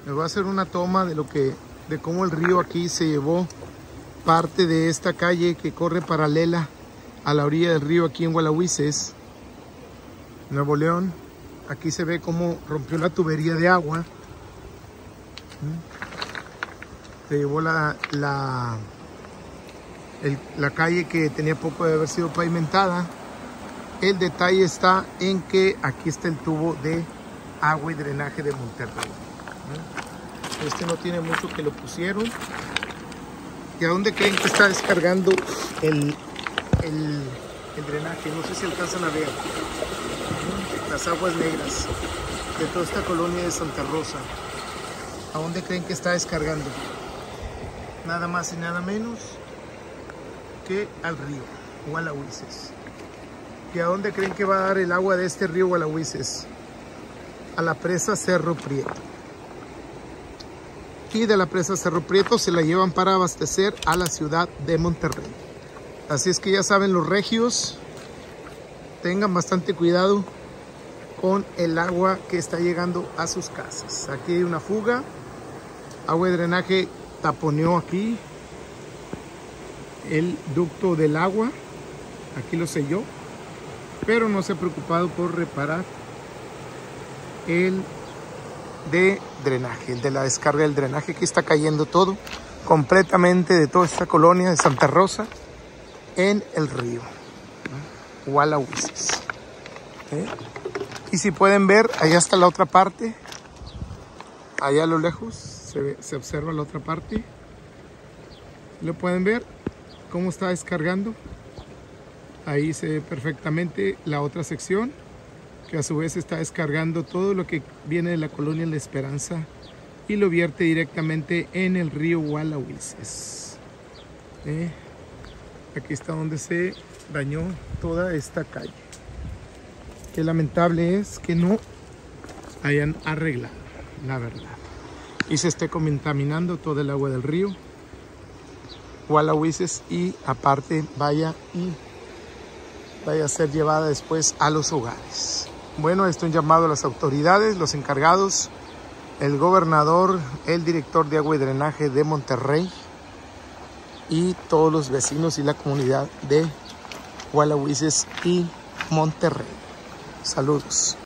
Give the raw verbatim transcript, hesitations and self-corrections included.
Les voy a hacer una toma de lo que, de cómo el río aquí se llevó parte de esta calle que corre paralela a la orilla del río aquí en Gualahuises, Nuevo León. Aquí se ve cómo rompió la tubería de agua. Se llevó la, la, el, la calle que tenía poco de haber sido pavimentada. El detalle está en que aquí está el tubo de agua y drenaje de Monterrey. Este no tiene mucho que lo pusieron. ¿Y a dónde creen que está descargando el, el, el drenaje? No sé si alcanzan a ver las aguas negras de toda esta colonia de Santa Rosa. ¿A dónde creen que está descargando? Nada más y nada menos que al río Gualahuises. ¿Y a dónde creen que va a dar el agua de este río Gualahuises? A la presa Cerro Prieto. Y de la presa Cerro Prieto se la llevan para abastecer a la ciudad de Monterrey. Así es que ya saben, los regios, tengan bastante cuidado con el agua que está llegando a sus casas. Aquí hay una fuga, agua de drenaje taponeó aquí el ducto del agua, aquí lo selló, pero no se ha preocupado por reparar el de drenaje, el de la descarga del drenaje. Aquí está cayendo todo completamente de toda esta colonia de Santa Rosa en el río Gualahuises. ¿Eh? Y si pueden ver, allá está la otra parte, allá a lo lejos se, ve, se observa la otra parte. Lo pueden ver cómo está descargando. Ahí se ve perfectamente la otra sección, que a su vez está descargando todo lo que viene de la colonia La Esperanza y lo vierte directamente en el río Gualahuises. ¿Eh? Aquí está donde se dañó toda esta calle. Qué lamentable es que no hayan arreglado, la verdad. Y se esté contaminando todo el agua del río Gualahuises y aparte vaya y vaya a ser llevada después a los hogares. Bueno, esto es un llamado a las autoridades, los encargados, el gobernador, el director de agua y drenaje de Monterrey y todos los vecinos y la comunidad de Gualahuises y Monterrey. Saludos.